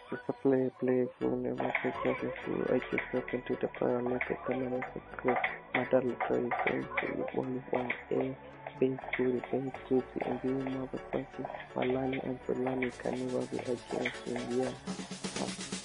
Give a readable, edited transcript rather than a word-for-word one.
Just a playful, never take yourself I just step into the parametric element of growth. Matter literally says you only want A, base to the and being more perspective. While learning and for learning can never be achieved in years.